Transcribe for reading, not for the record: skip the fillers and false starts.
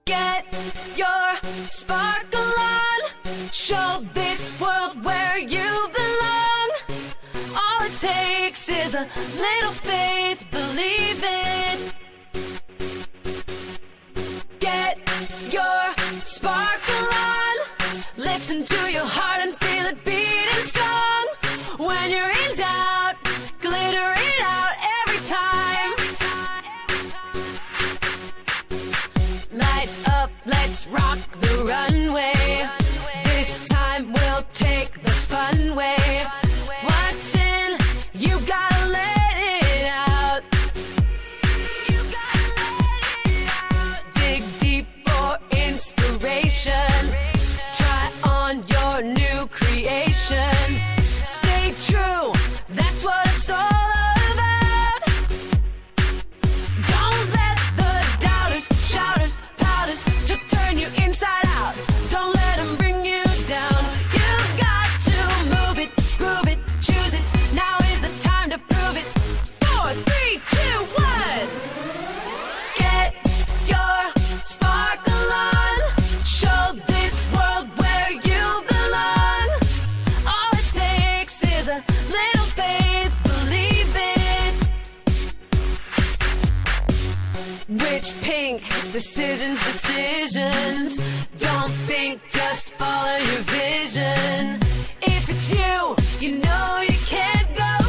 Get your sparkle on. Show this world where you belong. All it takes is a little faith, believe it. Get your sparkle on. Listen to your heart and feel it beating strong. When you're in doubt, glitter it out every time. Lights up, let's rock the runway. This time we'll take the fun way. What's in, you gotta let it out. You gotta let it out. Dig deep for inspiration. Try on your new creation. Stay true, that's what it's all about. Don't let the doubters, shouters, pouters to turn you inside out. Don't let them bring you down. You've got to move it, groove it, choose it. Now is the time to prove it. 4, 3, 2, 1. Get your sparkle on. Show this world where you belong. All it takes is a little faith, believe it. Which pink decisions, decisions. Don't think, just follow your vision. If it's you, you know you can't go